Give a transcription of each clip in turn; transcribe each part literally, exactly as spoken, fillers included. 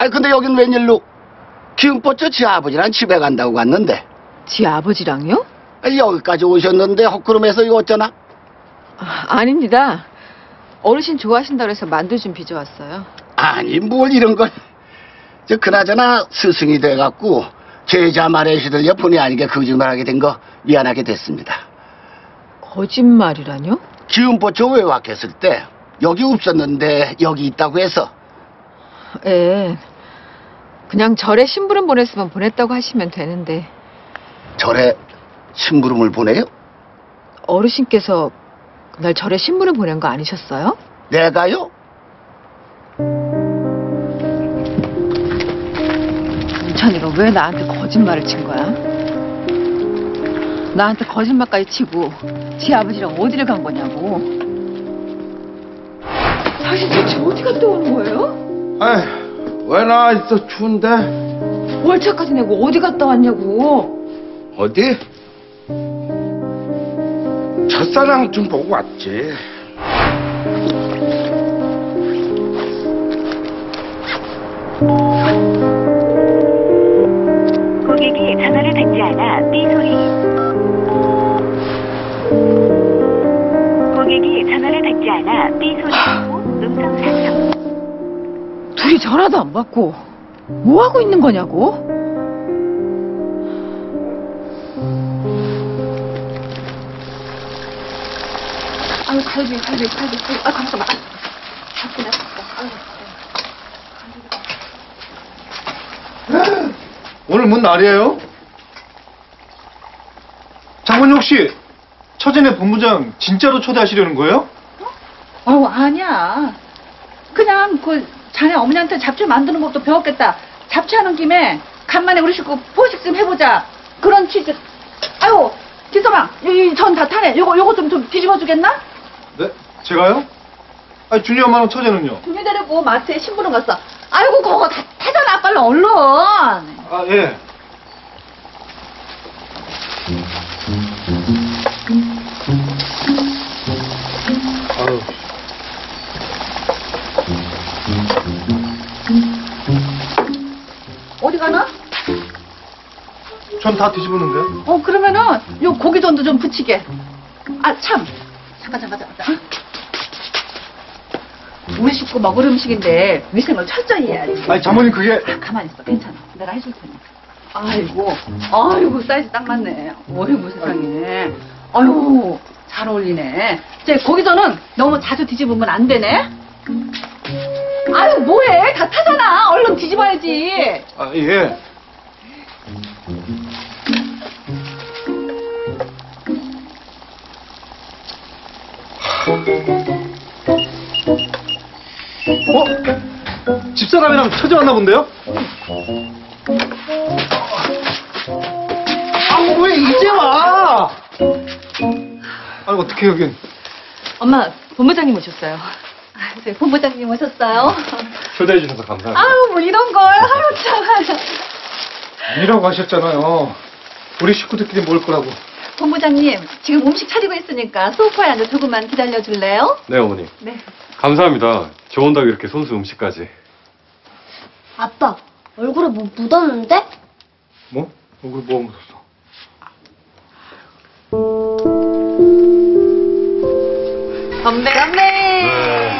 아, 근데 여긴 웬일로? 기흥포처 지 아버지랑 집에 간다고 갔는데. 지 아버지랑요? 아, 여기까지 오셨는데 헛걸음해서 이거 어쩌나? 아, 아닙니다. 어르신 좋아하신다고 해서 만두 좀 빚어왔어요. 아니, 뭘 이런 걸. 저, 그나저나 스승이 돼갖고 제자 말에 시들려 본의 아니게 거짓말하게 된 거 미안하게 됐습니다. 거짓말이라뇨? 기흥포처 외박했을 때 여기 없었는데 여기 있다고 해서. 예. 그냥 절에 심부름 보냈으면 보냈다고 하시면 되는데. 절에 심부름을 보내요? 어르신께서 그날 절에 심부름 보낸 거 아니셨어요? 내가요? 문찬이가 왜 나한테 거짓말을 친 거야? 나한테 거짓말까지 치고 지 아버지랑 어디를 간 거냐고. 당신 대체 어디 갔다 오는 거예요? 아이, 왜 나와 있어, 추운데? 월차까지 내고 어디 갔다 왔냐고. 어디? 첫사랑 좀 보고 왔지. 고객이 전화를 받지 않아 삐 소리. 고객이 전화를 받지 않아 삐 소리고 음성 상승. 둘이 전화도 안 받고 뭐 하고 있는 거냐고? 아유, 갈비, 갈비, 갈비, 갈비. 아, 잠깐만. 잡고 났어. 아유. 오늘 뭔 날이에요? 장모님 혹시 처제네 본부장 진짜로 초대하시려는 거예요? 어우, 아니야. 그냥 그 자네 어머니한테 잡채 만드는 것도 배웠겠다. 잡채하는 김에 간만에 우리 식구 포식 좀 해보자. 그런 취지. 아유, 기서방, 이 전 다 타네. 요거 요거 좀 좀 뒤집어 주겠나? 네? 제가요? 아니 준이 엄마랑 처제는요? 준이 데리고 마트에 심부름 갔어. 아이고, 그거 다 타잖아. 빨리 얼른. 아, 예. 아유. 어디 가나? 전 다 뒤집었는데. 어, 그러면은 요 고기전도 좀 부치게. 아, 참. 잠깐, 잠깐, 잠깐. 우리 식구 먹을 음식인데 위생을 철저히 해야지. 아니 장모님 그게. 아, 가만히 있어. 괜찮아. 내가 해줄 테니까. 아이고, 아이고, 사이즈 딱 맞네. 어이구, 세상에. 아유, 잘 어울리네. 제 고기전은 너무 자주 뒤집으면 안 되네. 아유, 뭐해? 다 타잖아. 얼른 뒤집어야지. 아, 예. 어? 집사람이랑 처제 왔나 본데요? 아, 왜 이제 와? 아니, 어떻게 여긴? 엄마, 본부장님 오셨어요. 아, 저희 본부장님 오셨어요. 초대해 주셔서 감사합니다. 아유, 뭐 이런 걸. 아유, 참. 아니라고 하셨잖아요. 우리 식구들끼리 먹을 거라고. 본부장님, 지금 음식 차리고 있으니까 소파에 앉아 조금만 기다려 줄래요? 네, 어머니. 네. 감사합니다. 저 온다고 이렇게 손수 음식까지. 아빠, 얼굴에 뭐 묻었는데? 뭐? 얼굴 뭐 묻었어? 건배, 건배.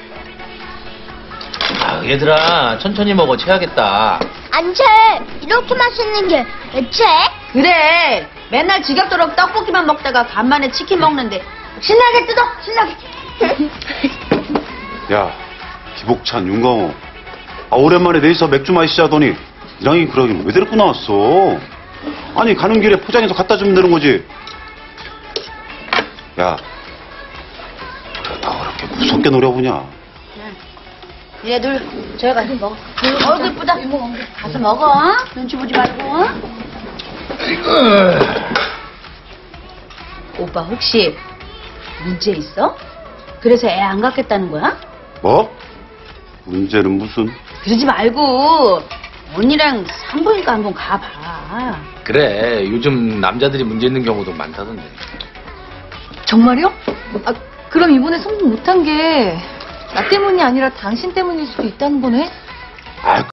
아, 얘들아, 천천히 먹어. 체하겠다. 안 채! 이렇게 맛있는 게 왜 채? 그래. 맨날 지겹도록 떡볶이만 먹다가 간만에 치킨 먹는데 신나게 뜯어, 신나게. 야, 기복찬, 윤광호. 아, 오랜만에 넷이서 맥주 마시자더니 이랑이 그러긴 왜 데리고 나왔어? 아니, 가는 길에 포장해서 갖다 주면 되는 거지. 야, 나 그렇게 무섭게 노려보냐? 얘들, 저희 가서 먹어. 어이구, 예쁘다. 가서 먹어. 눈치 보지 말고. 오빠, 혹시 문제 있어? 그래서 애 안 갖겠다는 거야? 뭐? 문제는 무슨? 그러지 말고 언니랑 산부인과 한번 가봐. 그래, 요즘 남자들이 문제 있는 경우도 많다던데. 정말요? 아, 그럼 이번에 성공 못한 게 나 때문이 아니라 당신 때문일 수도 있다는 거네? 아,